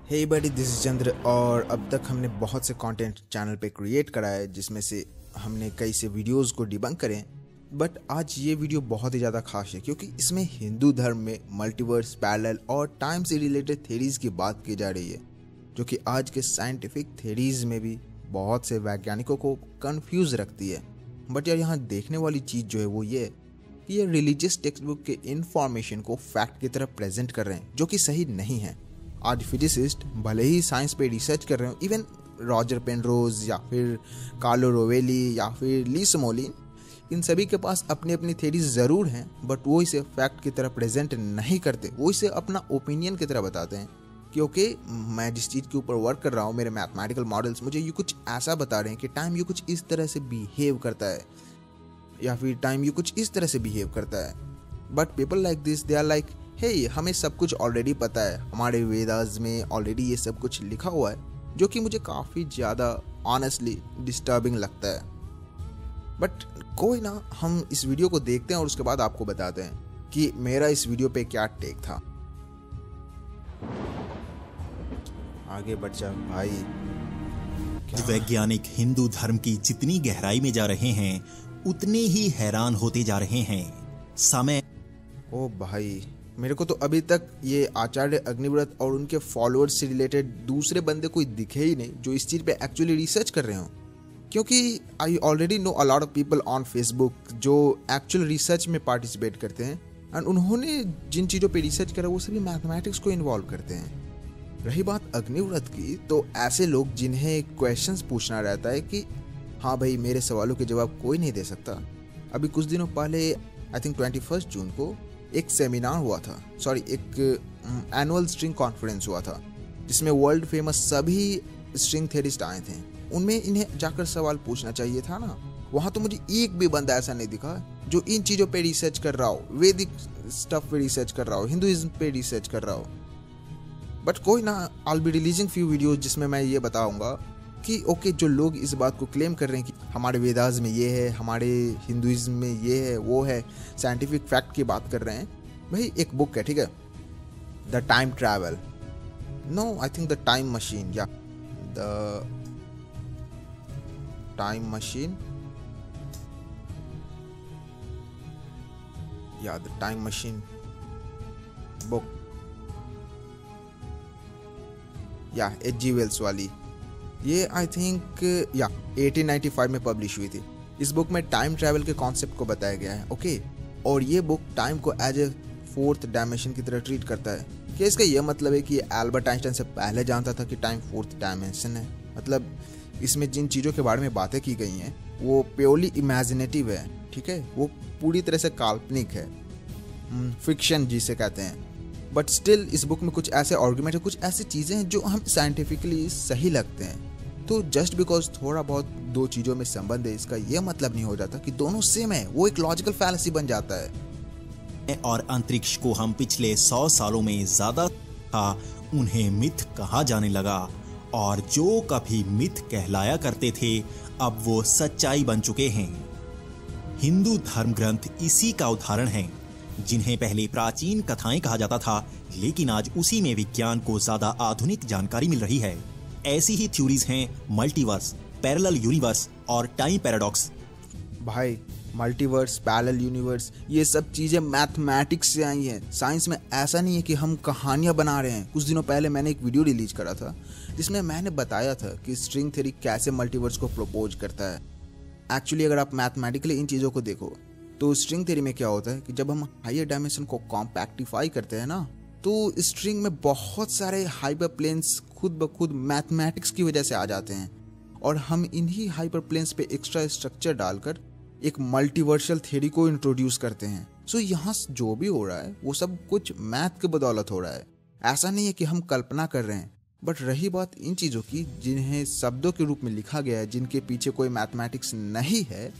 Hey buddy, this is चंद्र। और अब तक हमने बहुत से कंटेंट चैनल पे क्रिएट करा है, जिसमें से हमने कई से वीडियोस को डिबंक करें। बट आज ये वीडियो बहुत ही ज़्यादा खास है क्योंकि इसमें हिंदू धर्म में मल्टीवर्स, पैरेलल और टाइम से रिलेटेड थ्योरीज की बात की जा रही है, जो कि आज के साइंटिफिक थ्योरीज में भी बहुत से वैज्ञानिकों को कंफ्यूज रखती है। बट यार, यहाँ देखने वाली चीज़ जो है वो ये है कि ये रिलीजियस टेक्स्ट बुक के इन्फॉर्मेशन को फैक्ट की तरह प्रेजेंट कर रहे हैं, जो कि सही नहीं है। आज फिजिसिस्ट भले ही साइंस पे रिसर्च कर रहे हो, इवन रॉजर पेनरोज या फिर कार्लो रोवेली या फिर ली समोलिन, इन सभी के पास अपनी अपनी थ्योरीज ज़रूर हैं, बट वो इसे फैक्ट की तरह प्रेजेंट नहीं करते। वो इसे अपना ओपिनियन की तरह बताते हैं क्योंकि मैं जिस चीज़ के ऊपर वर्क कर रहा हूँ, मेरे मैथमेटिकल मॉडल्स मुझे ये कुछ ऐसा बता रहे हैं कि टाइम ये कुछ इस तरह से बिहेव करता है या फिर टाइम ये कुछ इस तरह से बिहेव करता है। But people like this, they are like, hey हमें सब कुछ ऑलरेडी पता है, हमारे वेदास में ऑलरेडी ये सब कुछ लिखा हुआ है, जो कि मुझे काफ़ी ज़्यादा ऑनेस्टली डिस्टर्बिंग लगता है। बट कोई ना, हम इस वीडियो को देखते हैं और उसके बाद आपको बताते हैं कि मेरा इस वीडियो पे क्या टेक था। आगे बढ़ जा भाई। वैज्ञानिक हिंदू धर्म की जितनी गहराई में जा रहे हैं, उतने ही हैरान होते जा रहे हैं। समय ओ भाई, मेरे को तो अभी तक ये आचार्य अग्निव्रत और उनके फॉलोअर्स से रिलेटेड दूसरे बंदे कोई दिखे ही नहीं जो इस चीज़ पे एक्चुअली रिसर्च कर रहे हो, क्योंकि I already know a lot of people on Facebook जो एक्चुअल रिसर्च में पार्टिसिपेट करते हैं, एंड उन्होंने जिन चीज़ों पे रिसर्च करा वो सभी मैथमेटिक्स को इन्वॉल्व करते हैं। रही बात अग्निव्रत की, तो ऐसे लोग जिन्हें क्वेश्चंस पूछना रहता है कि हाँ भाई, मेरे सवालों के जवाब कोई नहीं दे सकता। अभी कुछ दिनों पहले आई थिंक 21 जून को एक सेमिनार हुआ था, एक एनुअल स्ट्रिंग कॉन्फ्रेंस हुआ था, जिसमें वर्ल्ड फेमस सभी स्ट्रिंग थ्योरिस्ट आए थे। उनमें इन्हें जाकर सवाल पूछना चाहिए था ना। वहाँ तो मुझे एक भी बंदा ऐसा नहीं दिखा जो इन चीज़ों पे रिसर्च कर रहा हो, वैदिक स्टफ पे रिसर्च कर रहा हो, हिंदुइज्म पे रिसर्च कर रहा हो। बट कोई ना, I be releasing few videos जिसमें मैं ये बताऊंगा कि ओके, जो लोग इस बात को क्लेम कर रहे हैं कि हमारे वेदास में ये है, हमारे हिंदुइज्म में ये है, वो है, साइंटिफिक फैक्ट की बात कर रहे हैं। भाई एक बुक है, ठीक है, the time travel, no I think the time machine, या द टाइम मशीन, या द टाइम मशीन बुक, या H.G. वेल्स वाली, ये आई थिंक या 1895 में पब्लिश हुई थी। इस बुक में टाइम ट्रैवल के कॉन्सेप्ट को बताया गया है, ओके। और ये बुक टाइम को एज ए फोर्थ डायमेंशन की तरह ट्रीट करता है। क्या इसका यह मतलब है कि एल्बर्ट आइंस्टाइन से पहले जानता था कि टाइम फोर्थ डायमेंशन है? मतलब इसमें जिन चीज़ों के बारे में बातें की गई हैं वो प्योरली इमेजिनेटिव है, ठीक है, वो पूरी तरह से काल्पनिक है, फिक्शन जिसे कहते हैं। बट स्टिल इस बुक में कुछ ऐसे आर्गुमेंट है, कुछ ऐसी चीज़ें हैं जो हम साइंटिफिकली सही लगते हैं। तो जस्ट बिकॉज थोड़ा बहुत दो चीज़ों में संबंध है, इसका यह मतलब नहीं हो जाता कि दोनों सेम है। वो एक लॉजिकल फैलेसी बन जाता है। और अंतरिक्ष को हम पिछले 100 सालों में ज्यादा था उन्हें मिथ कहा जाने लगा, और जो कभी मिथ कहलाया करते थे अब वो सच्चाई बन चुके हैं। हिंदू धर्म ग्रंथ इसी का उदाहरण है, जिन्हें पहले प्राचीन कथाएं कहा जाता था, लेकिन आज उसी में विज्ञान को ज्यादा आधुनिक जानकारी मिल रही है। ऐसी ही थ्योरीज हैं मल्टीवर्स, पैरेलल यूनिवर्स और टाइम पैराडॉक्स। भाई मल्टीवर्स, पैरेलल यूनिवर्स, ये सब चीज़ें मैथमेटिक्स से आई हैं। साइंस में ऐसा नहीं है कि हम कहानियाँ बना रहे हैं। कुछ दिनों पहले मैंने एक वीडियो रिलीज करा था जिसमें मैंने बताया था कि स्ट्रिंग थ्योरी कैसे मल्टीवर्स को प्रपोज करता है। एक्चुअली अगर आप मैथमेटिकली इन चीज़ों को देखो तो स्ट्रिंग थ्योरी में क्या होता है कि जब हम हायर डायमेंशन को कॉम्पैक्टिफाई करते हैं ना, तो स्ट्रिंग में बहुत सारे हाइपर प्लेन्स खुद ब खुद मैथमेटिक्स की वजह से आ जाते हैं, और हम इन्हीं हाइपर प्लेन्स पे एक्स्ट्रा स्ट्रक्चर डालकर एक मल्टीवर्सल थ्योरी को इंट्रोड्यूस करते हैं। सो यहाँ जो भी हो रहा है वो सब कुछ मैथ के बदौलत हो रहा है। ऐसा नहीं है कि हम कल्पना कर रहे हैं। बट रही बात इन चीज़ों की जिन्हें शब्दों के रूप में लिखा गया है, जिनके पीछे कोई मैथमेटिक्स नहीं है,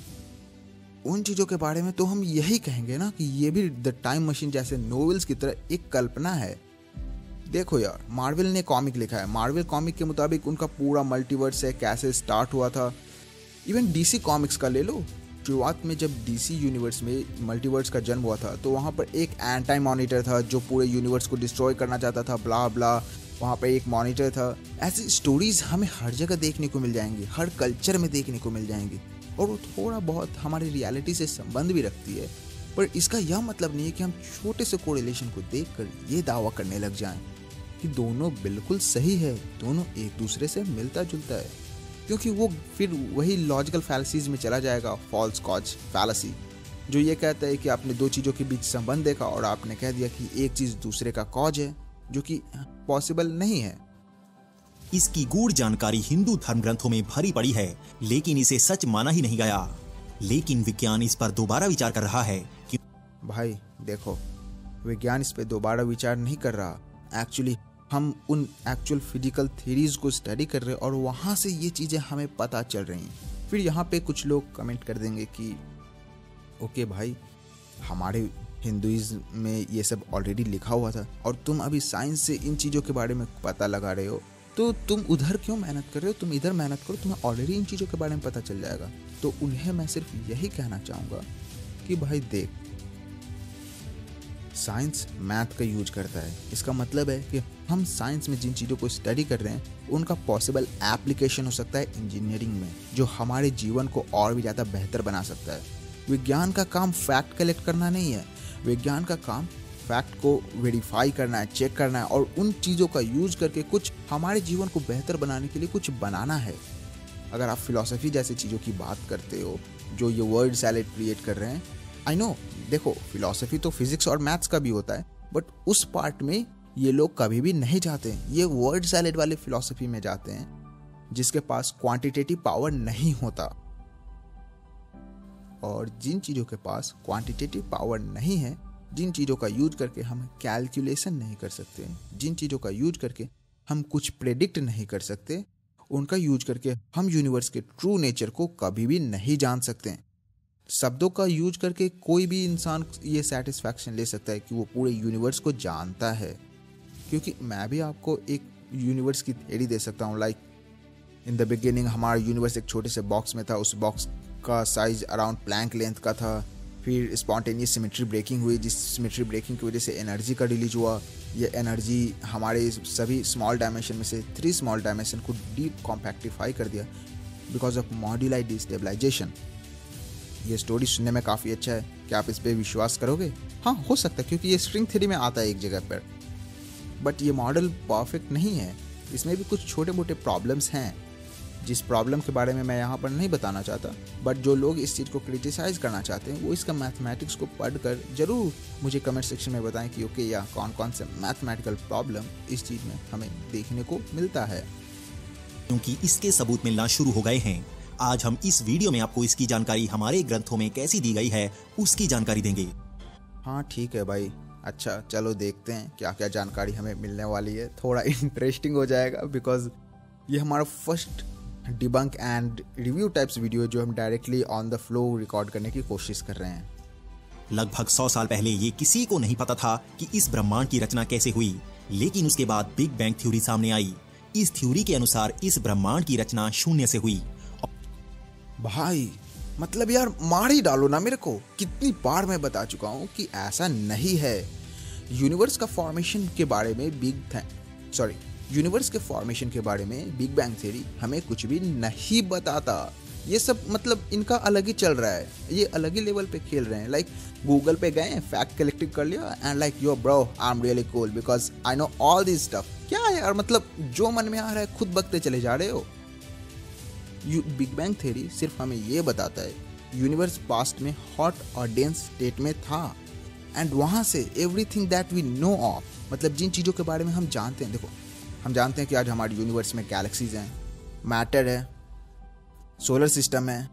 उन चीज़ों के बारे में तो हम यही कहेंगे ना कि ये भी द टाइम मशीन जैसे नोवेल्स की तरह एक कल्पना है। देखो यार, मार्वल ने कॉमिक लिखा है, मार्वल कॉमिक के मुताबिक उनका पूरा मल्टीवर्स है, कैसे स्टार्ट हुआ था। इवन डीसी कॉमिक्स का ले लो, शुरुआत में जब डीसी यूनिवर्स में मल्टीवर्स का जन्म हुआ था तो वहाँ पर एक एंटी मॉनिटर था जो पूरे यूनिवर्स को डिस्ट्रॉय करना चाहता था, ब्ला ब्ला। वहाँ पे एक मॉनिटर था। ऐसी स्टोरीज हमें हर जगह देखने को मिल जाएंगी, हर कल्चर में देखने को मिल जाएंगी, और वो थोड़ा बहुत हमारी रियलिटी से संबंध भी रखती है। पर इसका यह मतलब नहीं है कि हम छोटे से कोरिलेशन को देखकर ये दावा करने लग जाएं कि दोनों बिल्कुल सही है, दोनों एक दूसरे से मिलता जुलता है, क्योंकि वो फिर वही लॉजिकल फैलेसीज में चला जाएगा, फॉल्स कॉज फैलेसी, जो ये कहता है कि आपने दो चीज़ों के बीच संबंध देखा और आपने कह दिया कि एक चीज़ दूसरे का कॉज है, जो कि पॉसिबल नहीं है। इसकी गूढ़ जानकारी हिंदू धर्म ग्रंथों में भरी पड़ी है, लेकिन इसे सच माना ही नहीं गया। लेकिन विज्ञान इस पर दोबारा विचार कर रहा है कि भाई देखो, विज्ञान इस पर दोबारा विचार नहीं कर रहा। एक्चुअली हम उन एक्चुअल फिजिकल थ्योरीज को स्टडी कर रहे हैं और वहाँ से ये चीज़ें हमें पता चल रही हैं। फिर यहाँ पे कुछ लोग कमेंट कर देंगे कि ओके भाई, हमारे हिंदुइज्म में ये सब ऑलरेडी लिखा हुआ था और तुम अभी साइंस से इन चीज़ों के बारे में पता लगा रहे हो, तो तुम उधर क्यों मेहनत कर रहे हो, तुम इधर मेहनत करो, तुम्हें ऑलरेडी इन चीज़ों के बारे में पता चल जाएगा। तो उन्हें मैं सिर्फ यही कहना चाहूँगा कि भाई देख, साइंस मैथ का यूज करता है। इसका मतलब है कि हम साइंस में जिन चीज़ों को स्टडी कर रहे हैं उनका पॉसिबल एप्लीकेशन हो सकता है इंजीनियरिंग में, जो हमारे जीवन को और भी ज़्यादा बेहतर बना सकता है। विज्ञान का काम फैक्ट कलेक्ट करना नहीं है, विज्ञान का काम फैक्ट को वेरीफाई करना है, चेक करना है और उन चीज़ों का यूज करके कुछ हमारे जीवन को बेहतर बनाने के लिए कुछ बनाना है। अगर आप फिलॉसफी जैसी चीज़ों की बात करते हो जो ये वर्ड सैलेड क्रिएट कर रहे हैं, आई नो, देखो फिलॉसफी तो फिजिक्स और मैथ्स का भी होता है, बट उस पार्ट में ये लोग कभी भी नहीं जाते। ये वर्ड सैलेड वाले फिलॉसफी में जाते हैं जिसके पास क्वांटिटेटिव पावर नहीं होता। और जिन चीज़ों के पास क्वांटिटेटिव पावर नहीं है, जिन चीज़ों का यूज करके हम कैलकुलेशन नहीं कर सकते, जिन चीज़ों का यूज करके हम कुछ प्रेडिक्ट नहीं कर सकते, उनका यूज करके हम यूनिवर्स के ट्रू नेचर को कभी भी नहीं जान सकते। शब्दों का यूज करके कोई भी इंसान ये सेटिस्फैक्शन ले सकता है कि वो पूरे यूनिवर्स को जानता है, क्योंकि मैं भी आपको एक यूनिवर्स की थ्योरी दे सकता हूँ। लाइक इन द बिगिनिंग हमारा यूनिवर्स एक छोटे से बॉक्स में था, उस बॉक्स का साइज अराउंड प्लैंक लेंथ का था। फिर स्पॉन्टेनियस सिमेट्री ब्रेकिंग हुई, जिस सिमेट्री ब्रेकिंग की वजह से एनर्जी का रिलीज हुआ। ये एनर्जी हमारे सभी स्मॉल डायमेंशन में से 3 स्मॉल डायमेंशन को डीप कॉम्पैक्टिफाई कर दिया बिकॉज ऑफ मॉड्यूलाई डिस्टेबलाइजेशन। ये स्टोरी सुनने में काफ़ी अच्छा है, क्या आप इस पर विश्वास करोगे? हाँ, हो सकता है, क्योंकि ये स्ट्रिंग थ्योरी में आता है एक जगह पर, बट ये मॉडल परफेक्ट नहीं है। इसमें भी कुछ छोटे मोटे प्रॉब्लम्स हैं, जिस प्रॉब्लम के बारे में मैं यहाँ पर नहीं बताना चाहता, बट जो लोग इस चीज़ को क्रिटिसाइज करना चाहते हैं वो इसका मैथमेटिक्स को पढ़कर जरूर मुझे कमेंट सेक्शन में बताएं कि ओके, या कौन कौन से मैथमेटिकल प्रॉब्लम इस चीज़ में हमें देखने को मिलता है। क्योंकि इसके सबूत मिलना शुरू हो गए हैं, आज हम इस वीडियो में आपको इसकी जानकारी हमारे ग्रंथों में कैसी दी गई है उसकी जानकारी देंगे। हाँ ठीक है भाई, अच्छा चलो देखते हैं क्या क्या जानकारी हमें मिलने वाली है। थोड़ा इंटरेस्टिंग हो जाएगा बिकॉज ये हमारा first debunk and review types video जो हम directly on the flow record करने की कोशिश कर रहे हैं। लगभग 100 साल पहले ये किसी को नहीं पता था कि इस ब्रह्मांड की रचना कैसे हुई, लेकिन उसके बाद बिग बैंग थ्योरी सामने आई। इस थ्योरी के अनुसार इस ब्रह्मांड की रचना शून्य से हुई। भाई मतलब यार मार ही डालो ना मेरे को, कितनी बार मैं बता चुका हूँ कि ऐसा नहीं है। यूनिवर्स का फॉर्मेशन के बारे में यूनिवर्स के फॉर्मेशन के बारे में बिग बैंग थ्योरी हमें कुछ भी नहीं बताता। ये सब मतलब इनका अलग ही चल रहा है, ये अलग ही लेवल पे खेल रहे हैं। लाइक गूगल पे गए, फैक्ट कलेक्टिव कर लिया and like yo bro, I am really cool because I know all this stuff. क्या है यार, मतलब जो मन में आ रहा है खुद बकते चले जा रहे हो। बिग बैंग थ्योरी सिर्फ हमें ये बताता है यूनिवर्स पास्ट में हॉट और डेंस स्टेट में था एंड वहाँ से everything that we know of, मतलब जिन चीज़ों के बारे में हम जानते हैं। देखो, हम जानते हैं कि आज हमारे यूनिवर्स में गैलेक्सीज हैं, मैटर है, सोलर सिस्टम है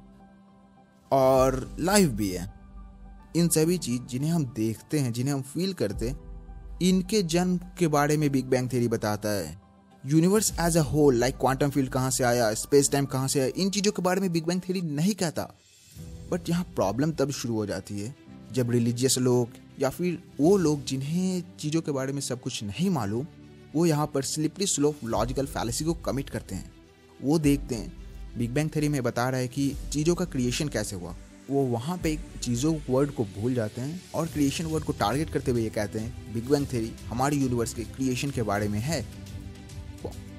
और लाइफ भी है। इन सभी चीज़ जिन्हें हम देखते हैं, जिन्हें हम फील करते हैं, इनके जन्म के बारे में बिग बैंग थ्योरी बताता है। Universe as a whole, like quantum field कहाँ से आया, स्पेस टाइम कहाँ से आया, इन चीज़ों के बारे में बिग बैंग थ्योरी नहीं कहता। बट यहाँ प्रॉब्लम तब शुरू हो जाती है जब रिलीजियस लोग या फिर वो लोग जिन्हें चीज़ों के बारे में सब कुछ नहीं मालूम, वो यहाँ पर स्लिपरी स्लोप लॉजिकल फैलेसी को कमिट करते हैं। वो देखते हैं बिग बैंग थ्योरी में बता रहा है कि चीज़ों का क्रिएशन कैसे हुआ, वो वहाँ पे चीज़ों वर्ड को भूल जाते हैं और क्रिएशन वर्ड को टारगेट करते हुए ये कहते हैं बिग बैंग थ्योरी हमारी यूनिवर्स के क्रिएशन के बारे में है।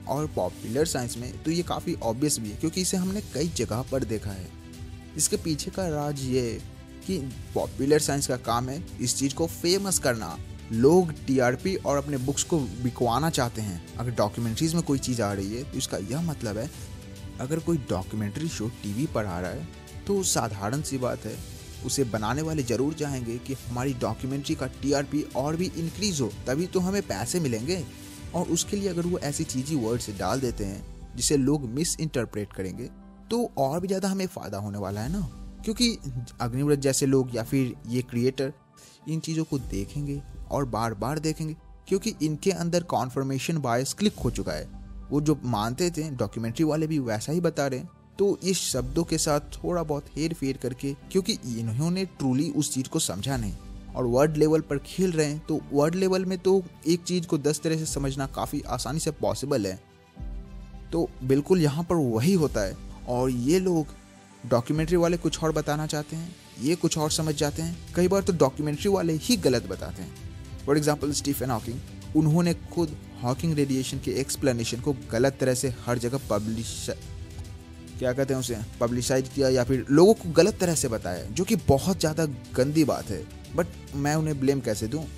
और पॉपुलर साइंस में तो ये काफ़ी ऑब्वियस भी है, क्योंकि इसे हमने कई जगह पर देखा है। इसके पीछे का राज ये है कि पॉपुलर साइंस का काम है इस चीज़ को फेमस करना। लोग टीआरपी और अपने बुक्स को बिकवाना चाहते हैं। अगर डॉक्यूमेंट्रीज में कोई चीज़ आ रही है तो इसका यह मतलब है, अगर कोई डॉक्यूमेंट्री शो टीवी पर आ रहा है तो साधारण सी बात है, उसे बनाने वाले ज़रूर चाहेंगे कि हमारी डॉक्यूमेंट्री का टीआरपी और भी इंक्रीज़ हो, तभी तो हमें पैसे मिलेंगे। और उसके लिए अगर वो ऐसी चीज़ी वर्ड से डाल देते हैं जिसे लोग मिस इंटरप्रेट करेंगे तो और भी ज़्यादा हमें फ़ायदा होने वाला है ना। क्योंकि अग्निव्रत जैसे लोग या फिर ये क्रिएटर इन चीज़ों को देखेंगे और बार बार देखेंगे, क्योंकि इनके अंदर कॉन्फर्मेशन बायस क्लिक हो चुका है। वो जो मानते थे डॉक्यूमेंट्री वाले भी वैसा ही बता रहे हैं, तो इस शब्दों के साथ थोड़ा बहुत हेर फेर करके, क्योंकि इन्होंने ट्रूली उस चीज़ को समझा नहीं और वर्ड लेवल पर खेल रहे हैं। तो वर्ड लेवल में तो एक चीज़ को 10 तरह से समझना काफ़ी आसानी से पॉसिबल है। तो बिल्कुल यहाँ पर वही होता है। और ये लोग डॉक्यूमेंट्री वाले कुछ और बताना चाहते हैं, ये कुछ और समझ जाते हैं। कई बार तो डॉक्यूमेंट्री वाले ही गलत बताते हैं। फॉर एग्जाम्पल स्टीफन हॉकिंग, उन्होंने खुद हॉकिंग रेडिएशन के एक्सप्लेनेशन को गलत तरह से हर जगह पब्लिसाइज किया या फिर लोगों को गलत तरह से बताया, जो कि बहुत ज़्यादा गंदी बात है। बट मैं उन्हें ब्लेम कैसे दूं?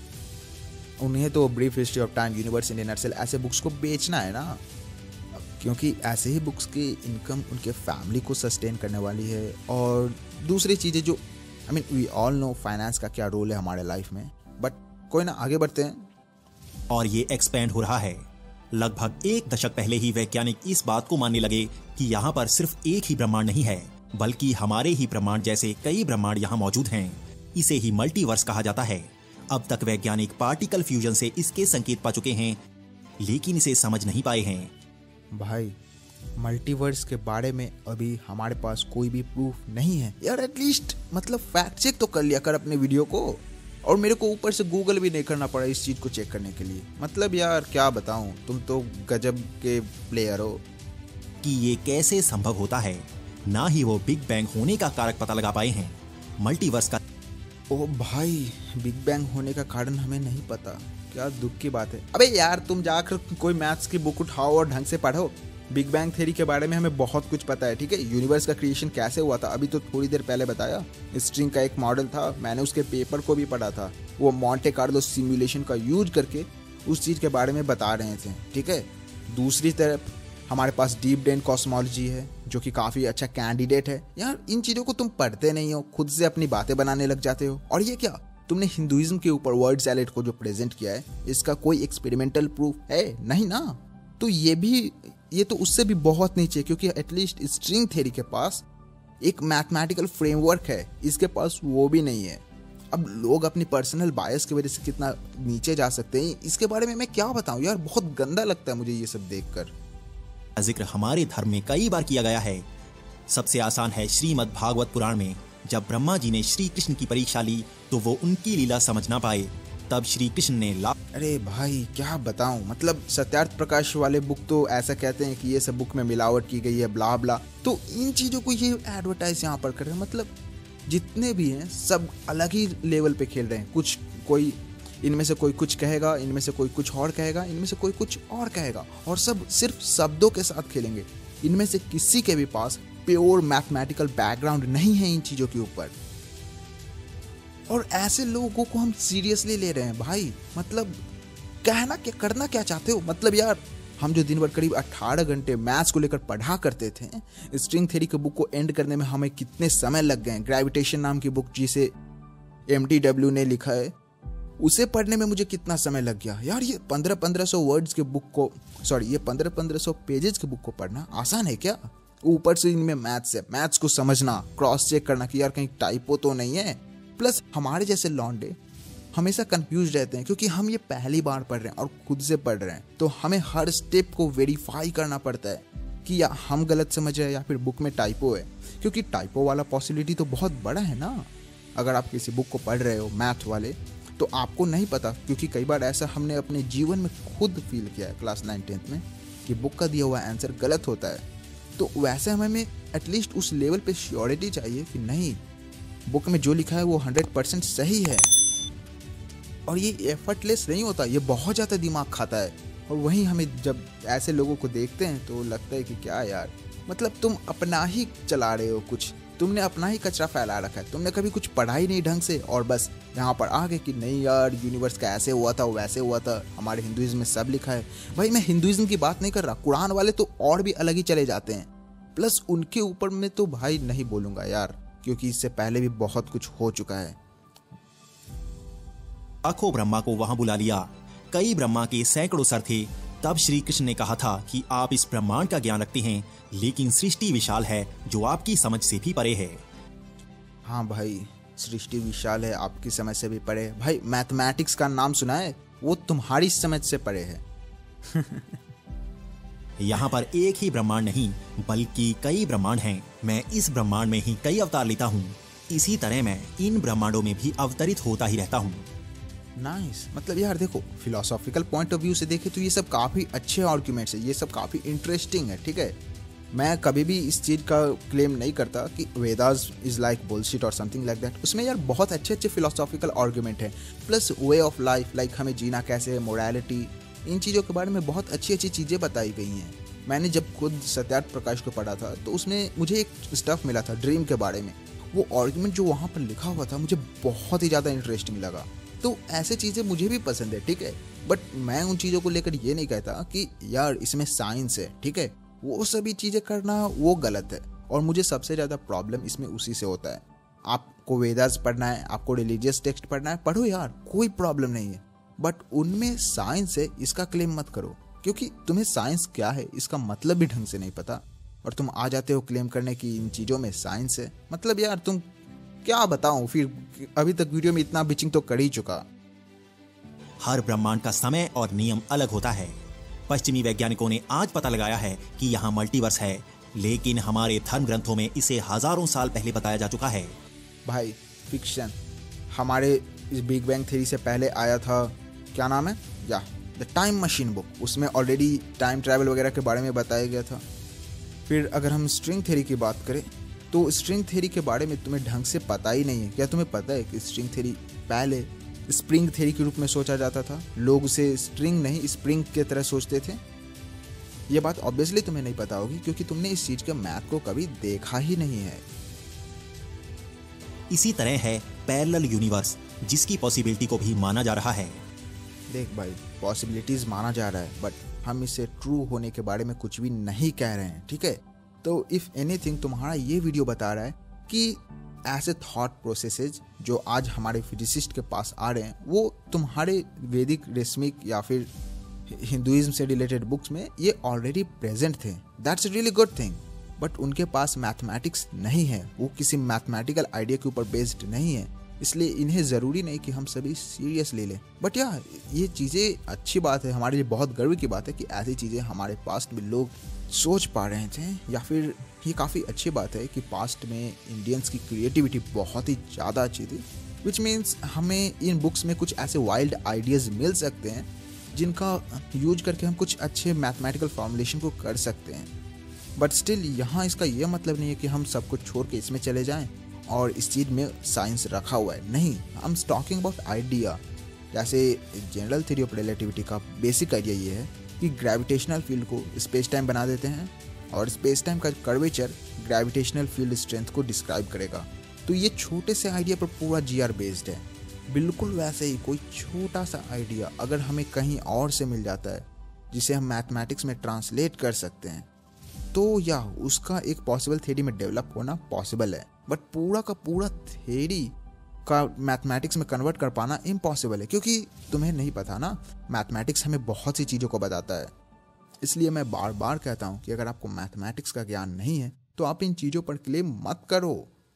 उन्हें तो brief history of time, universe in a nutshell ऐसे बुक्स को बेचना है ना, क्योंकि ऐसे ही बुक्स की इनकम उनके फैमिली को सस्टेन करने वाली है। और दूसरी चीज़ें जो वी ऑल नो फाइनेंस का क्या रोल है हमारे लाइफ में। बट कोई ना, आगे बढ़ते हैं। और ये एक्सपेंड हो रहा है। लगभग 1 दशक पहले ही वैज्ञानिक इस बात को मानने लगे कि यहाँ पर सिर्फ एक ही ब्रह्मांड नहीं है, बल्कि हमारे ही ब्रह्मांड जैसे कई ब्रह्मांड यहाँ मौजूद हैं। इसे ही मल्टीवर्स कहा जाता है। अब तक वैज्ञानिक पार्टिकल फ्यूजन से इसके संकेत पा चुके हैं, लेकिन इसे समझ नहीं पाए हैं। भाई, मल्टीवर्स के बारे में अभी हमारे पास कोई भी प्रूफ नहीं है यार। एटलीस्ट मतलब फैक्ट चेक तो कर लिया कर अपने वीडियो को, और मेरे को ऊपर से गूगल भी नहीं करना पड़ा इस चीज़ को चेक करने के लिए। मतलब यार क्या बताऊं, तुम तो गजब के प्लेयर हो। कि ये कैसे संभव होता है, ना ही वो बिग बैंग होने का कारक पता लगा पाए हैं। मल्टीवर्स का ओ भाई, बिग बैंग होने का कारण हमें नहीं पता, क्या दुख की बात है। अबे यार, तुम जाकर कोई मैथ्स की बुक उठाओ और ढंग से पढ़ो। बिग बैंग थ्योरी के बारे में हमें बहुत कुछ पता है, ठीक है। यूनिवर्स का क्रिएशन कैसे हुआ था अभी तो थोड़ी देर पहले बताया। स्ट्रिंग का एक मॉडल था, मैंने उसके पेपर को भी पढ़ा था। वो मॉन्टे कार्लो सिमुलेशन का यूज करके उस चीज़ के बारे में बता रहे थे, ठीक है। दूसरी तरफ हमारे पास डीप ब्रेन कॉस्मोलॉजी है, जो कि काफ़ी अच्छा कैंडिडेट है। यार इन चीज़ों को तुम पढ़ते नहीं हो, खुद से अपनी बातें बनाने लग जाते हो। और ये क्या, तुमने हिंदुइज्म के ऊपर वर्ड सैलेड को जो प्रेजेंट किया है, इसका कोई एक्सपेरिमेंटल प्रूफ है नहीं ना। तो ये तो उससे भी बहुत नीचे, क्योंकि एटलीस्ट स्ट्रिंग थ्योरी के पास एक मैथमेटिकल फ्रेमवर्क है, इसके पास वो भी नहीं है। अब लोग अपनी पर्सनल बायस की वजह से कितना नीचे जा सकते हैं, इसके बारे में मैं क्या बताऊं यार। बहुत गंदा लगता है मुझे ये सब देखकर। जिक्र हमारे धर्म में कई बार किया गया है। सबसे आसान है श्रीमद् भागवत पुराण में, जब ब्रह्मा जी ने श्री कृष्ण की परीक्षा ली तो वो उनकी लीला समझ ना पाए, तब श्री कृष्ण ने अरे भाई क्या बताऊं, मतलब सत्यार्थ प्रकाश वाले बुक तो ऐसा कहते हैं कि ये सब बुक में मिलावट की गई है, ब्ला ब्ला। तो इन चीजों को ये एडवर्टाइज यहाँ पर कर रहे हैं। मतलब जितने भी हैं सब अलग ही लेवल पे खेल रहे हैं। कोई इनमें से कोई कुछ कहेगा, इनमें से कोई कुछ और कहेगा, इनमें से कोई कुछ और कहेगा, और सब सिर्फ शब्दों के साथ खेलेंगे। इनमें से किसी के भी पास प्योर मैथमेटिकल बैकग्राउंड नहीं है इन चीजों के ऊपर, और ऐसे लोगों को हम सीरियसली ले रहे हैं भाई। मतलब करना क्या चाहते हो? मतलब यार, हम जो दिन भर करीब 18 घंटे मैथ्स को लेकर पढ़ा करते थे, स्ट्रिंग थ्योरी के बुक को एंड करने में हमें कितने समय लग गए। ग्रेविटेशन नाम की बुक जिसे MTW ने लिखा है, उसे पढ़ने में मुझे कितना समय लग गया यार। ये 1500 वर्ड्स के बुक को, ये 1500 पेजेस के बुक को पढ़ना आसान है क्या? ऊपर से इनमें मैथ्स है, मैथ्स को समझना, क्रॉस चेक करना कि यार कहीं टाइपो तो नहीं है। प्लस हमारे जैसे लौंडे हमेशा कंफ्यूज रहते हैं, क्योंकि हम ये पहली बार पढ़ रहे हैं और खुद से पढ़ रहे हैं, तो हमें हर स्टेप को वेरीफाई करना पड़ता है कि या हम गलत समझ रहे हैं या फिर बुक में टाइपो है। क्योंकि टाइपो वाला पॉसिबिलिटी तो बहुत बड़ा है ना। अगर आप किसी बुक को पढ़ रहे हो मैथ वाले, तो आपको नहीं पता, क्योंकि कई बार ऐसा हमने अपने जीवन में खुद फील किया है क्लास 9-10 में, कि बुक का दिया हुआ आंसर गलत होता है। तो वैसे हमें एटलीस्ट उस लेवल पे श्योरिटी चाहिए कि नहीं, बुक में जो लिखा है वो 100% सही है। और ये एफर्टलेस नहीं होता, ये बहुत ज़्यादा दिमाग खाता है। और वहीं हमें जब ऐसे लोगों को देखते हैं तो लगता है कि क्या यार, मतलब तुम अपना ही चला रहे हो, कुछ तुमने अपना ही कचरा फैला रखा है, तुमने कभी कुछ पढ़ा ही नहीं ढंग से, और बस यहाँ पर आ गए कि नहीं यार यूनिवर्स का ऐसे हुआ था वैसे हुआ था, हमारे हिंदुइज्म में सब लिखा है। भाई मैं हिंदुइज्म की बात नहीं कर रहा, कुरान वाले तो और भी अलग ही चले जाते हैं, प्लस उनके ऊपर में तो भाई नहीं बोलूंगा यार, क्योंकि इससे पहले भी बहुत कुछ हो चुका है। लाखों ब्रह्मा को वहां बुला लिया। कई ब्रह्मा के सैकड़ों सर थे। तब श्री कृष्ण ने कहा था कि आप इस ब्रह्मांड का ज्ञान रखते हैं, लेकिन सृष्टि विशाल है जो आपकी समझ से भी परे है। हाँ भाई, सृष्टि विशाल है, आपकी समझ से भी परे है। भाई मैथमेटिक्स का नाम सुना है, वो तुम्हारी समझ से परे है। यहाँ पर एक ही ब्रह्मांड नहीं बल्कि कई ब्रह्मांड हैं। मैं इस ब्रह्मांड में ही कई अवतार लेता हूँ। इसी तरह मैं इन ब्रह्मांडों में भी अवतरित होता ही रहता हूँ। नाइस। मतलब यार देखो, फिलोसॉफिकल पॉइंट ऑफ व्यू से देखे तो ये सब काफी अच्छे आर्ग्यूमेंट्स है, ये सब काफी इंटरेस्टिंग है, ठीक है। मैं कभी भी इस चीज का क्लेम नहीं करता कि वेदास इज लाइक बुलशिट और समथिंग लाइक दैट। उसमें यार बहुत अच्छे अच्छे फिलोसॉफिकल आर्ग्यूमेंट है, plus way of life, like हमें जीना कैसे है, मोरालिटी, इन चीज़ों के बारे में बहुत अच्छी अच्छी चीज़ें बताई गई हैं। मैंने जब खुद सत्यार्थ प्रकाश को पढ़ा था तो उसमें मुझे एक स्टफ मिला था ड्रीम के बारे में। वो आर्ग्यूमेंट जो वहाँ पर लिखा हुआ था मुझे बहुत ही ज़्यादा इंटरेस्टिंग लगा। तो ऐसे चीज़ें मुझे भी पसंद है, ठीक है, बट मैं उन चीज़ों को लेकर ये नहीं कहता कि यार इसमें साइंस है, ठीक है, वो सभी चीज़ें करना वो गलत है। और मुझे सबसे ज़्यादा प्रॉब्लम इसमें उसी से होता है। आपको वेदास पढ़ना है, आपको रिलीजियस टेक्स्ट पढ़ना है, पढ़ो यार, कोई प्रॉब्लम नहीं है, बट उनमें साइंस है इसका क्लेम मत करो, क्योंकि तुम्हें साइंस क्या है इसका मतलब भी ढंग से नहीं पता, और तुम आ जाते हो क्लेम करने की इन चीज़ों में साइंस है। मतलब यार तुम क्या बताऊं, फिर अभी तक वीडियो में इतना बिचिंग तो कर ही चुका। हर ब्रह्मांड का समय और नियम अलग होता है। पश्चिमी वैज्ञानिकों ने आज पता लगाया है कि यहाँ मल्टीवर्स है, लेकिन हमारे धर्म ग्रंथों में इसे हजारों साल पहले बताया जा चुका है। भाई फिक्शन, हमारे इस बिग बैंग थ्योरी से पहले आया था, क्या नाम है, या द टाइम मशीन बुक, उसमें ऑलरेडी टाइम ट्रैवल वगैरह के बारे में बताया गया था। फिर अगर हम स्ट्रिंग थ्योरी की बात करें तो स्ट्रिंग थ्योरी के बारे में तुम्हें ढंग से पता ही नहीं है। क्या तुम्हें पता है कि स्ट्रिंग थ्योरी पहले स्प्रिंग थ्योरी के रूप में सोचा जाता था? लोग उसे स्ट्रिंग नहीं स्प्रिंग की तरह सोचते थे। ये बात ऑब्वियसली तुम्हें नहीं पता होगी क्योंकि तुमने इस चीज के मैथ को कभी देखा ही नहीं है। इसी तरह है पैरेलल यूनिवर्स, जिसकी पॉसिबिलिटी को भी माना जा रहा है। देख भाई, पॉसिबिलिटीज माना जा रहा है, बट हम इसे ट्रू होने के बारे में कुछ भी नहीं कह रहे हैं, ठीक है। तो इफ एनीथिंग तुम्हारा ये वीडियो बता रहा है कि ऐसे थॉट प्रोसेसेस जो आज हमारे फिजिसिस्ट के पास आ रहे हैं वो तुम्हारे वैदिक, रेशमिक या फिर हिंदुइज्म से रिलेटेड बुक्स में ये ऑलरेडी प्रेजेंट थे, that's a really good thing. But उनके पास मैथमेटिक्स नहीं है, वो किसी मैथमेटिकल आइडिया के ऊपर बेस्ड नहीं है, इसलिए इन्हें ज़रूरी नहीं कि हम सभी सीरियस ले लें। बट यार ये चीज़ें अच्छी बात है, हमारे लिए बहुत गर्व की बात है कि ऐसी चीज़ें हमारे पास्ट में लोग सोच पा रहे थे, या फिर ये काफ़ी अच्छी बात है कि पास्ट में इंडियंस की क्रिएटिविटी बहुत ही ज़्यादा अच्छी थी, विच मीन्स हमें इन बुक्स में कुछ ऐसे वाइल्ड आइडियाज़ मिल सकते हैं जिनका यूज करके हम कुछ अच्छे मैथमेटिकल फॉर्मुलेशन को कर सकते हैं। बट स्टिल यहाँ इसका ये मतलब नहीं है कि हम सब कुछ छोड़ के इसमें चले जाएं और इस चीज़ में साइंस रखा हुआ है, नहीं। I am talking about idea. जैसे जनरल थ्योरी ऑफ रिलेटिविटी का बेसिक आइडिया ये है कि ग्रेविटेशनल फील्ड को स्पेस टाइम बना देते हैं और स्पेस टाइम का कर्वेचर ग्रेविटेशनल फील्ड स्ट्रेंथ को डिस्क्राइब करेगा। तो ये छोटे से आइडिया पर पूरा जीआर बेस्ड है। बिल्कुल वैसे ही कोई छोटा सा आइडिया अगर हमें कहीं और से मिल जाता है जिसे हम मैथमेटिक्स में ट्रांसलेट कर सकते हैं, तो या उसका एक पॉसिबल थ्योरी में डेवलप होना पॉसिबल है। बट पूरा का पूरा थ्योरी का मैथमेटिक्स में कन्वर्ट कर पाना इम्पॉसिबल है, क्योंकि तुम्हें नहीं पता ना, मैथमेटिक्स हमें बहुत सी चीज़ों को बताता है। इसलिए मैं बार बार कहता हूँ कि अगर आपको मैथमेटिक्स का ज्ञान नहीं है तो आप इन चीज़ों पर क्लेम मत करो।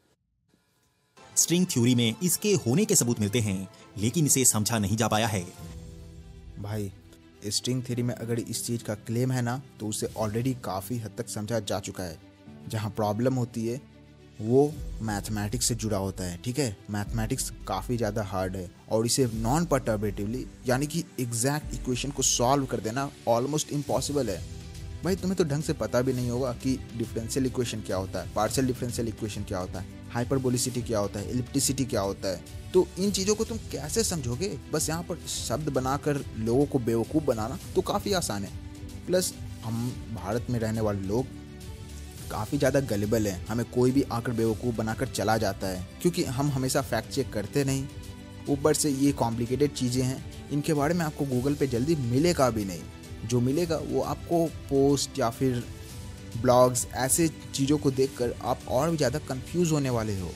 स्ट्रिंग थ्योरी में इसके होने के सबूत मिलते हैं, लेकिन इसे समझा नहीं जा पाया है। भाई स्ट्रिंग थ्योरी में अगर इस चीज़ का क्लेम है ना तो उसे ऑलरेडी काफ़ी हद तक समझा जा चुका है। जहाँ प्रॉब्लम होती है वो मैथमेटिक्स से जुड़ा होता है, ठीक है। मैथमेटिक्स काफ़ी ज़्यादा हार्ड है और इसे नॉन परटर्बेटिवली यानी कि एग्जैक्ट इक्वेशन को सॉल्व कर देना ऑलमोस्ट इम्पॉसिबल है। भाई तुम्हें तो ढंग से पता भी नहीं होगा कि डिफरेंशियल इक्वेशन क्या होता है, पार्शियल डिफरेंशियल इक्वेशन क्या होता है, हाइपरबोलिसिटी क्या होता है, इलिप्टिसिटी क्या होता है। तो इन चीज़ों को तुम कैसे समझोगे? बस यहाँ पर शब्द बनाकर लोगों को बेवकूफ़ बनाना तो काफ़ी आसान है। प्लस हम भारत में रहने वाले लोग काफ़ी ज़्यादा गलिबल हैं, हमें कोई भी आकर बेवकूफ़ बनाकर चला जाता है, क्योंकि हम हमेशा फैक्ट चेक करते नहीं। ऊपर से ये कॉम्प्लिकेटेड चीज़ें हैं, इनके बारे में आपको गूगल पे जल्दी मिलेगा भी नहीं। जो मिलेगा वो आपको पोस्ट या फिर ब्लॉग्स, ऐसे चीज़ों को देखकर आप और भी ज़्यादा कंफ्यूज होने वाले हो।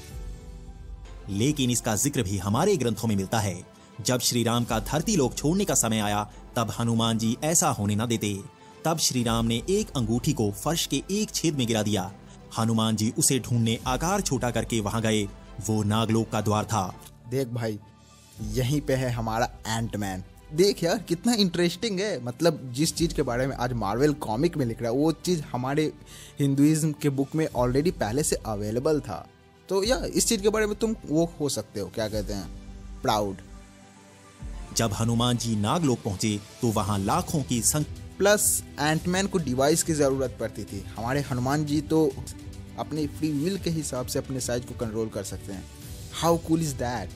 लेकिन इसका जिक्र भी हमारे ग्रंथों में मिलता है। जब श्री राम का धरती लोक छोड़ने का समय आया, तब हनुमान जी ऐसा होने न देते। तब श्री राम ने एक अंगूठी को फर्श के एक छेद में गिरा दिया। हनुमान जी उसे ढूंढने आकार छोटा करके वहां गए। वो नागलोक का द्वार था। देख भाई, यहीं पे है हमारा एंटमैन। देख यार कितना इंटरेस्टिंग है। मतलब जिस चीज़ के बारे में आज मार्वल कॉमिक में लिख रहा है, वो चीज़ हमारे हिंदुइज्म के बुक में ऑलरेडी पहले से अवेलेबल था। तो या इस चीज़ के बारे में तुम वो हो सकते हो, क्या कहते हैं, प्राउड। जब हनुमान जी नागलोक पहुंचे तो वहां लाखों की संख्या। प्लस एंटमैन को डिवाइस की ज़रूरत पड़ती थी। हमारे हनुमान जी तो अपनी फ्री विल के हिसाब से अपने साइज को कंट्रोल कर सकते हैं। How cool is that.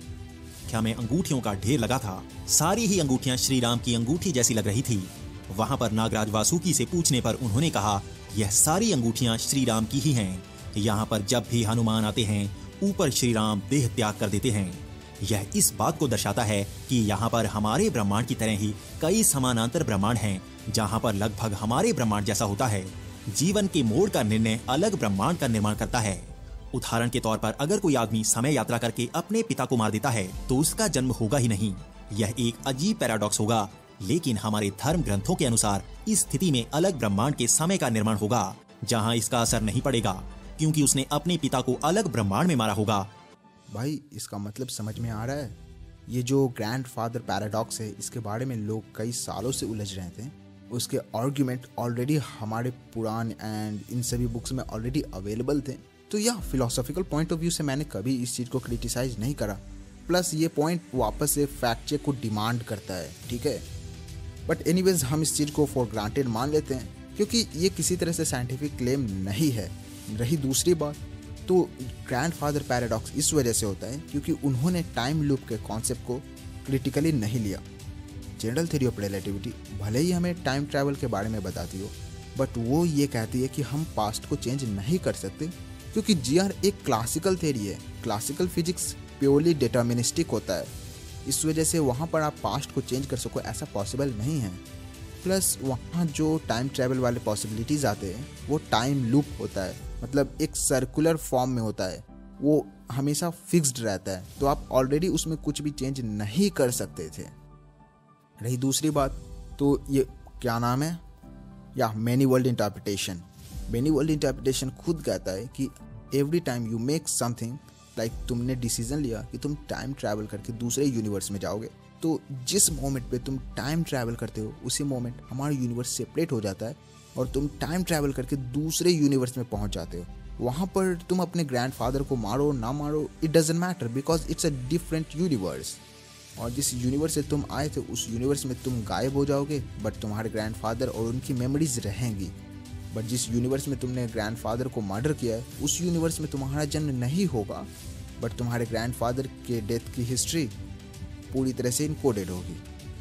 क्या में अंगूठियों का ढेर लगा था। सारी ही अंगूठियां श्री राम की अंगूठी जैसी लग रही थी। वहां पर नागराज वासुकी से पूछने पर उन्होंने कहा, यह सारी अंगूठियां श्री राम की ही हैं। यहाँ पर जब भी हनुमान आते हैं, ऊपर श्री राम देह त्याग कर देते हैं। यह इस बात को दर्शाता है कि यहाँ पर हमारे ब्रह्मांड की तरह ही कई समानांतर ब्रह्मांड हैं, जहाँ पर लगभग हमारे ब्रह्मांड जैसा होता है। जीवन के मोड़ का निर्णय अलग ब्रह्मांड का निर्माण करता है। उदाहरण के तौर पर अगर कोई आदमी समय यात्रा करके अपने पिता को मार देता है तो उसका जन्म होगा ही नहीं। यह एक अजीब पैराडॉक्स होगा, लेकिन हमारे धर्म ग्रंथों के अनुसार इस स्थिति में अलग ब्रह्मांड के समय का निर्माण होगा, जहाँ इसका असर नहीं पड़ेगा, क्योंकि उसने अपने पिता को अलग ब्रह्मांड में मारा होगा। भाई इसका मतलब समझ में आ रहा है। ये जो ग्रैंडफादर पैराडॉक्स है, इसके बारे में लोग कई सालों से उलझ रहे थे। उसके आर्ग्यूमेंट ऑलरेडी हमारे पुराण एंड इन सभी बुक्स में ऑलरेडी अवेलेबल थे। तो या फिलोसॉफिकल पॉइंट ऑफ व्यू से मैंने कभी इस चीज़ को क्रिटिसाइज नहीं करा। प्लस ये पॉइंट वापस से फैक्ट चेक को डिमांड करता है, ठीक है। बट एनीवेज हम इस चीज़ को फॉर ग्रांटेड मान लेते हैं, क्योंकि ये किसी तरह से साइंटिफिक क्लेम नहीं है। रही दूसरी बात, तो ग्रैंडफादर पैराडॉक्स इस वजह से होता है क्योंकि उन्होंने टाइम लूप के कॉन्सेप्ट को क्रिटिकली नहीं लिया। जनरल थ्योरी ऑफ रिलेटिविटी भले ही हमें टाइम ट्रैवल के बारे में बताती हो, बट वो ये कहती है कि हम पास्ट को चेंज नहीं कर सकते, क्योंकि जीआर एक क्लासिकल थ्योरी है। क्लासिकल फिजिक्स प्योरली डिटर्मिनिस्टिक होता है। इस वजह से वहाँ पर आप पास्ट को चेंज कर सको ऐसा पॉसिबल नहीं है। प्लस वहाँ जो टाइम ट्रैवल वाले पॉसिबिलिटीज़ आते हैं वो टाइम लूप होता है, मतलब एक सर्कुलर फॉर्म में होता है, वो हमेशा फिक्स्ड रहता है। तो आप ऑलरेडी उसमें कुछ भी चेंज नहीं कर सकते थे। रही दूसरी बात, तो ये क्या नाम है, या many world interpretation. Many world interpretation खुद कहता है कि every time you make something, like तुमने डिसीजन लिया कि तुम टाइम ट्रैवल करके दूसरे यूनिवर्स में जाओगे, तो जिस मोमेंट पे तुम टाइम ट्रैवल करते हो उसी मोमेंट हमारा यूनिवर्स सेपरेट हो जाता है और तुम टाइम ट्रैवल करके दूसरे यूनिवर्स में पहुंच जाते हो। वहाँ पर तुम अपने ग्रैंडफादर को मारो ना मारो, it doesn't matter, because it's a different universe. और जिस यूनिवर्स से तुम आए थे उस यूनिवर्स में तुम गायब हो जाओगे, बट तुम्हारे ग्रैंडफादर और उनकी मेमोरीज रहेंगी। बट जिस यूनिवर्स में तुमने ग्रैंडफादर को मर्डर किया है उस यूनिवर्स में तुम्हारा जन्म नहीं होगा, बट तुम्हारे ग्रैंडफादर के डेथ की हिस्ट्री पूरी तरह से इनकोडेड होगी।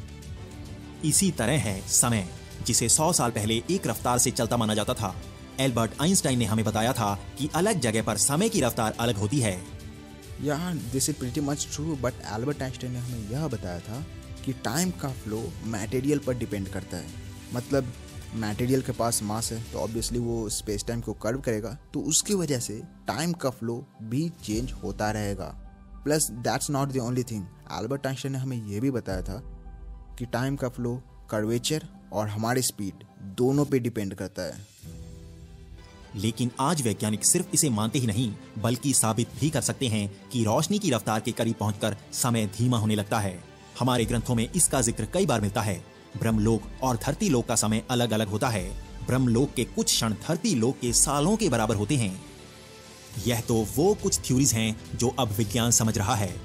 इसी तरह है समय, जिसे 100 साल पहले एक रफ्तार से चलता माना जाता था। एल्बर्ट आइंस्टाइन ने हमें बताया था कि अलग जगह पर समय की रफ्तार अलग होती है। यार this is pretty much true, but Albert Einstein ने हमें यह बताया था कि टाइम का फ्लो मटेरियल पर डिपेंड करता है। मतलब मटेरियल के पास मास है तो ऑब्वियसली वो स्पेस टाइम को कर्व करेगा, तो उसकी वजह से टाइम का फ्लो भी चेंज होता रहेगा। Plus that's not the only thing, Albert Einstein ने हमें यह भी बताया था कि टाइम का फ्लो कर्वेचर और हमारी स्पीड दोनों पे डिपेंड करता है। लेकिन आज वैज्ञानिक सिर्फ इसे मानते ही नहीं, बल्कि साबित भी कर सकते हैं कि रोशनी की रफ्तार के करीब पहुंचकर समय धीमा होने लगता है। हमारे ग्रंथों में इसका जिक्र कई बार मिलता है। ब्रह्मलोक और धरती लोक का समय अलग अलग होता है। ब्रह्मलोक के कुछ क्षण धरती लोक के सालों के बराबर होते हैं। यह तो वो कुछ थ्योरीज हैं जो अब विज्ञान समझ रहा है।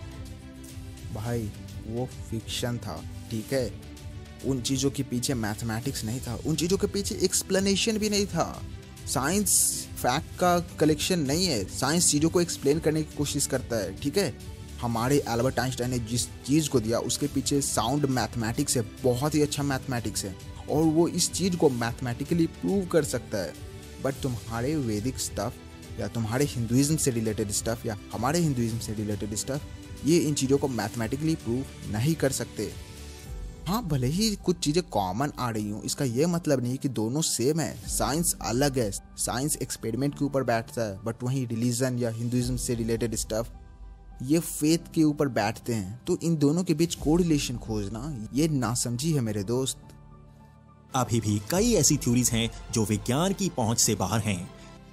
भाई वो फिक्शन था, ठीक है। उन चीज़ों के पीछे मैथमेटिक्स नहीं था, उन चीज़ों के पीछे एक्सप्लेनेशन भी नहीं था। साइंस फैक्ट का कलेक्शन नहीं है, साइंस चीज़ों को एक्सप्लेन करने की कोशिश करता है, ठीक है। हमारे एल्बर्ट आइंस्टाइन ने जिस चीज़ को दिया उसके पीछे साउंड मैथमेटिक्स है, बहुत ही अच्छा मैथमेटिक्स है, और वो इस चीज़ को मैथमेटिकली प्रूव कर सकता है। बट तुम्हारे वैदिक स्टफ या तुम्हारे हिंदुइज्म से रिलेटेड स्टफ या हमारे हिंदुइज्म से रिलेटेड स्टफ, ये इन चीज़ों को मैथमेटिकली प्रूव नहीं कर सकते। हाँ, भले ही कुछ चीज़ें कॉमन आ रही हूँ, इसका ये मतलब नहीं कि दोनों सेम है। साइंस अलग है, साइंस एक्सपेरिमेंट के ऊपर बैठता है, बट वहीं रिलीजन या हिंदुइज्म से रिलेटेड स्टफ ये फेथ के ऊपर बैठते हैं। तो इन दोनों के बीच कोरिलेशन खोजना ये नासमझी है मेरे दोस्त। अभी भी कई ऐसी थ्योरीज हैं जो विज्ञान की पहुंच से बाहर हैं।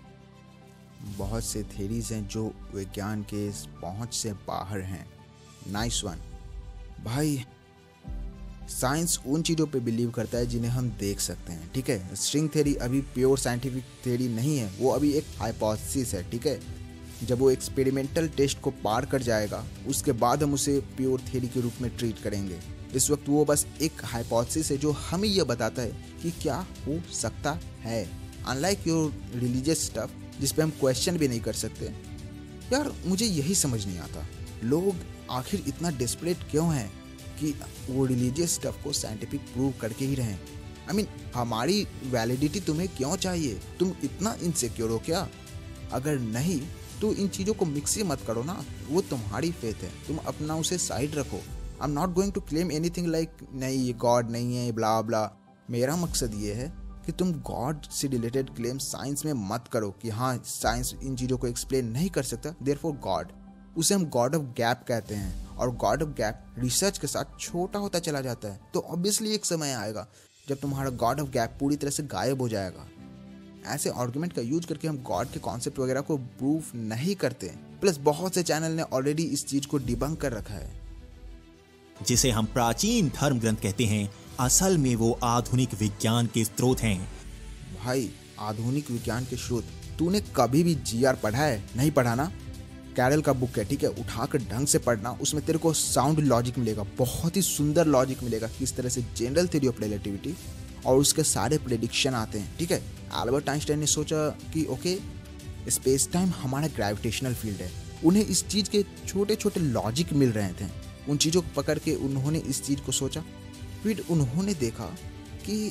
बहुत से थ्योरीज हैं जो विज्ञान के पहुंच से बाहर हैं। नाइस वन भाई। साइंस उन चीज़ों पे बिलीव करता है जिन्हें हम देख सकते हैं, ठीक है। स्ट्रिंग थ्योरी अभी प्योर साइंटिफिक थ्योरी नहीं है, वो अभी एक हाइपोथेसिस है, ठीक है। जब वो एक्सपेरिमेंटल टेस्ट को पार कर जाएगा उसके बाद हम उसे प्योर थ्योरी के रूप में ट्रीट करेंगे। इस वक्त वो बस एक हाइपोथेसिस है जो हमें यह बताता है कि क्या हो सकता है। अनलाइक योर रिलीजियस स्टफ जिस पे हम क्वेश्चन भी नहीं कर सकते। यार मुझे यही समझ नहीं आता, लोग आखिर इतना डेस्परेट क्यों हैं कि वो रिलीजियस स्टफ को साइंटिफिक प्रूव करके ही रहें। I mean, हमारी वैलिडिटी तुम्हें क्यों चाहिए? तुम इतना इनसिक्योर हो क्या? अगर नहीं तो इन चीज़ों को मिक्स ही मत करो ना, वो तुम्हारी फेथ है, तुम अपना उसे साइड रखो। I am not going to claim anything like नहीं ये गॉड नहीं है ब्ला ब्ला। मेरा मकसद ये है कि तुम गॉड से रिलेटेड क्लेम साइंस में मत करो कि हाँ साइंस इन चीज़ों को एक्सप्लेन नहीं कर सकता, देयरफॉर गॉड। उसे हम गॉड ऑफ गैप कहते हैं, और गॉड ऑफ गैप रिसर्च के साथ छोटा होता चला जाता है। तो ऑब्वियसली एक समय आएगा जब तुम्हारा गॉड ऑफ गैप पूरी तरह से गायब हो जाएगा। ऐसे आर्गुमेंट का यूज करके हम गॉड के कॉन्सेप्ट वगैरह को प्रूफ नहीं करते। प्लस बहुत से चैनल ने ऑलरेडी इस चीज को डिबंक कर रखा है। जिसे हम प्राचीन धर्म ग्रंथ कहते हैं, असल में वो आधुनिक विज्ञान के स्रोत हैं। भाई आधुनिक विज्ञान के स्रोत, तूने कभी भी जीआर पढ़ा है? नहीं पढ़ा ना? कैरल का बुक है, ठीक है, उठाकर ढंग से पढ़ना, उसमें तेरे को साउंड लॉजिक मिलेगा, बहुत ही सुंदर लॉजिक मिलेगा किस तरह से जनरल थ्योरी ऑफ रिलेटिविटी और उसके सारे प्रेडिक्शन आते हैं, ठीक है। एल्बर्ट आइंस्टाइन ने सोचा कि ओके स्पेस टाइम हमारा ग्रेविटेशनल फील्ड है। उन्हें इस चीज़ के छोटे छोटे लॉजिक मिल रहे थे, उन चीज़ों को पकड़ के उन्होंने इस चीज़ को सोचा। फिर उन्होंने देखा कि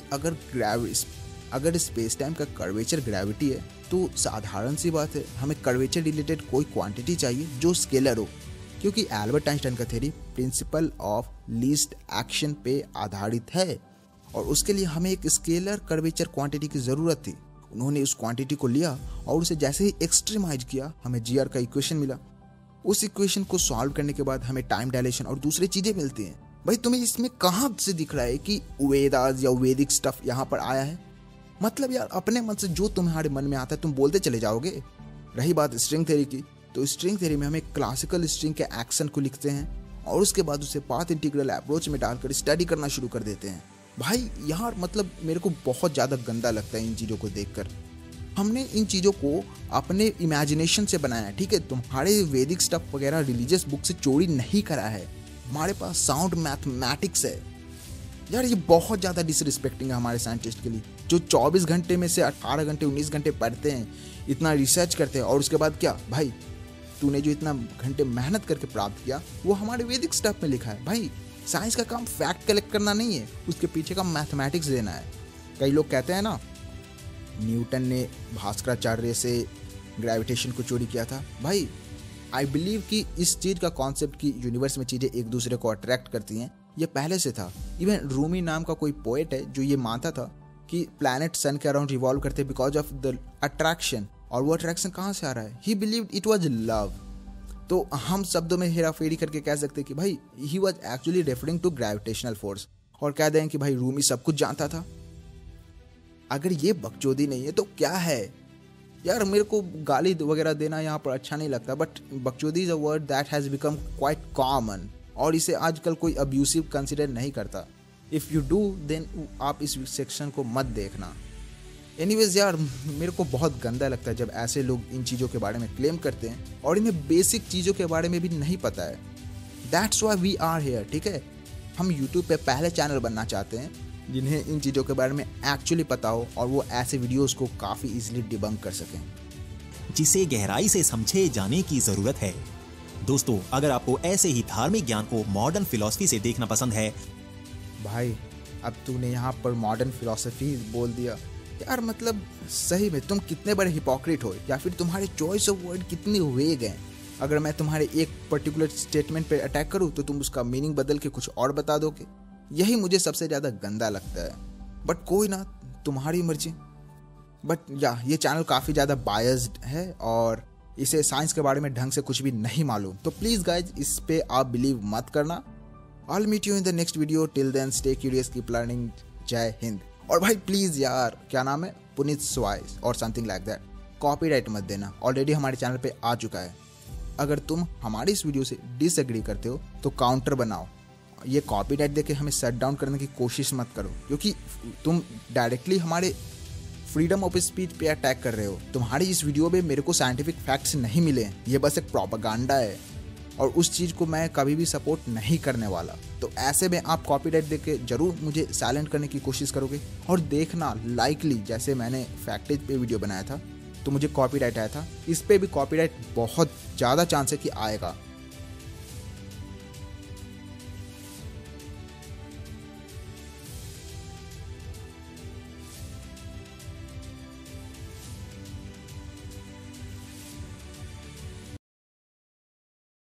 अगर स्पेस टाइम का कर्वेचर ग्रेविटी है तो साधारण सी बात है, हमें कर्वेचर रिलेटेड कोई क्वांटिटी चाहिए जो स्केलर हो, क्योंकि एल्बर्ट आइंस्टाइन का theory principle of least action पे आधारित है और उसके लिए हमें एक स्केलर कर्वेचर क्वांटिटी की ज़रूरत थी। उन्होंने उस क्वांटिटी को लिया और उसे जैसे ही एक्सट्रीमाइज किया, हमें जीआर का इक्वेशन मिला। उस इक्वेशन को सॉल्व करने के बाद हमें टाइम डायलेशन और दूसरी चीज़ें मिलती हैं। भाई तुम्हें इसमें कहाँ से दिख रहा है कि वेदास या वैदिक स्टफ यहाँ पर आया है? मतलब यार अपने मन से जो तुम्हारे मन में आता है तुम बोलते चले जाओगे। रही बात स्ट्रिंग थ्योरी की, तो स्ट्रिंग थ्योरी में हम एक क्लासिकल स्ट्रिंग के एक्शन को लिखते हैं और उसके बाद उसे पाथ इंटीग्रल अप्रोच में डालकर स्टडी करना शुरू कर देते हैं। भाई यार मतलब मेरे को बहुत ज़्यादा गंदा लगता है इन चीज़ों को देखकर। हमने इन चीज़ों को अपने इमेजिनेशन से बनाया, ठीक है। तुम्हारे वैदिक स्टफ वगैरह रिलीजियस बुक से चोरी नहीं करा है, हमारे पास साउंड मैथमेटिक्स है। यार ये बहुत ज़्यादा डिसरिस्पेक्टिंग है हमारे साइंटिस्ट के लिए, जो 24 घंटे में से 18 घंटे 19 घंटे पढ़ते हैं, इतना रिसर्च करते हैं और उसके बाद क्या भाई तूने जो इतना घंटे मेहनत करके प्राप्त किया वो हमारे वैदिक स्टफ में लिखा है। भाई साइंस का काम फैक्ट कलेक्ट करना नहीं है, उसके पीछे का मैथमेटिक्स देना है। कई लोग कहते हैं ना न्यूटन ने भास्कराचार्य से ग्रेविटेशन को चोरी किया था। भाई आई बिलीव कि इस चीज़ का कॉन्सेप्ट कि यूनिवर्स में चीज़ें एक दूसरे को अट्रैक्ट करती हैं ये पहले से था। इवन रूमी नाम का कोई पोएट है जो ये मानता था कि प्लैनेट सन के अराउंड रिवॉल्व करते बिकॉज ऑफ द अट्रैक्शन, और वो अट्रैक्शन कहाँ से आ रहा है? He believed it was love. तो हम शब्दों में हेरा फेरी करके कह सकते हैं कि भाई he was actually referring to gravitational force, और कह दें कि भाई रूमी सब कुछ जानता था। अगर ये बकचोदी नहीं है तो क्या है? यार मेरे को गाली वगैरह देना यहाँ पर अच्छा नहीं लगता, बट बकचोदी is a word that has become quite common और इसे आजकल कोई अब्यूसिव कंसिडर नहीं करता। इफ़ यू डू देन आप इस सेक्शन को मत देखना। एनीवेज यार मेरे को बहुत गंदा लगता है जब ऐसे लोग इन चीज़ों के बारे में क्लेम करते हैं और इन्हें बेसिक चीज़ों के बारे में भी नहीं पता है। That's why we are here, ठीक है। हम यूट्यूब पे पहले चैनल बनना चाहते हैं जिन्हें इन चीज़ों के बारे में एक्चुअली पता हो और वो ऐसे वीडियोस को काफ़ी इजीली डिबंक कर सकें, जिसे गहराई से समझे जाने की जरूरत है। दोस्तों, अगर आपको ऐसे ही धार्मिक ज्ञान को मॉडर्न फिलॉसफी से देखना पसंद है, भाई अब तूने यहाँ पर मॉडर्न फिलॉसफी बोल दिया यार, मतलब सही में तुम कितने बड़े हिपोक्रेट हो, या फिर तुम्हारे चॉइस ऑफ वर्ड कितनी वेग हैं। अगर मैं तुम्हारे एक पर्टिकुलर स्टेटमेंट पे अटैक करूँ तो तुम उसका मीनिंग बदल के कुछ और बता दोगे। यही मुझे सबसे ज़्यादा गंदा लगता है, बट कोई ना, तुम्हारी मर्जी। बट ये चैनल काफ़ी ज़्यादा बायस्ड है और इसे साइंस के बारे में ढंग से कुछ भी नहीं मालूम, तो प्लीज़ गाइज इस पे आप बिलीव मत करना। I'll meet you in the next video. Till then, stay curious, keep learning. जय हिंद। और भाई प्लीज़ यार, क्या नाम है, पुनीत स्वाइस और समथिंग लाइक दैट, कॉपीराइट मत देना, ऑलरेडी हमारे चैनल पे आ चुका है। अगर तुम हमारी इस वीडियो से डिसएग्री करते हो तो काउंटर बनाओ, ये कॉपीराइट देके हमें शट डाउन करने की कोशिश मत करो, क्योंकि तुम डायरेक्टली हमारे फ्रीडम ऑफ स्पीच पे अटैक कर रहे हो। तुम्हारी इस वीडियो में मेरे को साइंटिफिक फैक्ट्स नहीं मिले, ये बस एक प्रोपेगेंडा है और उस चीज़ को मैं कभी भी सपोर्ट नहीं करने वाला। तो ऐसे में आप कॉपीराइट देके जरूर मुझे साइलेंट करने की कोशिश करोगे। और देखना, लाइकली जैसे मैंने फैक्टेज पे वीडियो बनाया था तो मुझे कॉपीराइट आया था, इस पे भी कॉपीराइट बहुत ज़्यादा चांस है कि आएगा।